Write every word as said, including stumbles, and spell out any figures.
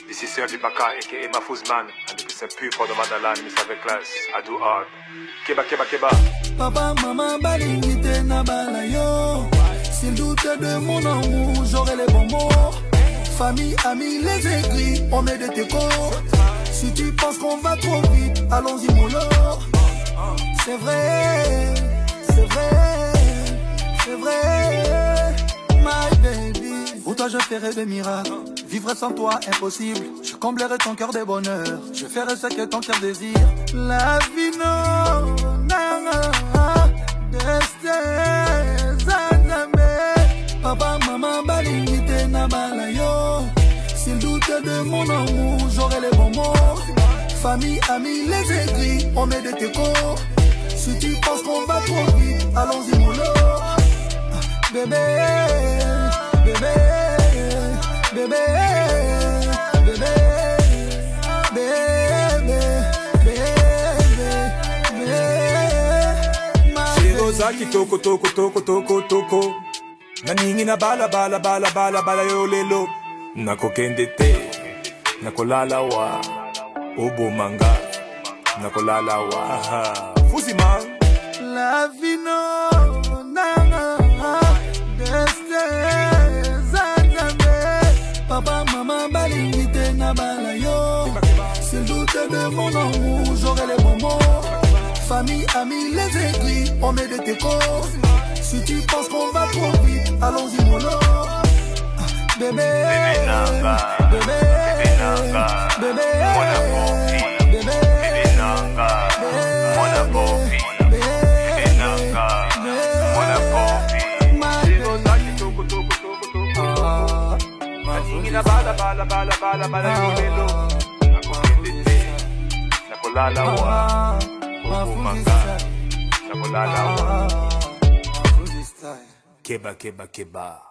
This is Sergi Baka, aka Mafuzman, and this is a pure for the motherland, Miss avec class. I do hard. Keba, keba, keba. Papa, maman, balingite na balayo. S'il doutait de mon amour, j'aurais les bons mots. Famille, amis, les écrits, on met des décos. Si tu penses qu'on va trop vite, allons-y mollo. C'est vrai, c'est vrai, c'est vrai, my baby. Pour toi je ferai des miracles, vivre sans toi impossible. Je comblerai ton cœur de bonheur, je ferai ce que ton cœur désire. La vie non, nana, destin, zaname. Papa, maman, balingite na balayo. S'il doutait de mon amour, j'aurais les bons mots. Famille, amis, les écrits, on met des décos. Si tu penses qu'on va trop vite, allons-y mollo. Bébé, bébé, bébé, bébé, bébé, bébé, bébé. Shiroza kitoko toko toko toko toko. Naningi na bala bala bala bala bala yo lelo. Nakokende te, nakolala wa. Obo manga, nakolala wa. Fusima. La vie non, nana, destin, zaname. Papa, maman, balingite na balayo. S'il doutait de mon amour, j'aurais les bons mots. Famille, amis, les écrits, on met des décos. Si tu penses qu'on va trop vite, allons-y mollo. Bébé, bébé, bébé, bébé, Bala bala bala bala bala yolelo. Nakolala wa. Obo manga. Nakolala wa. Keba keba keba.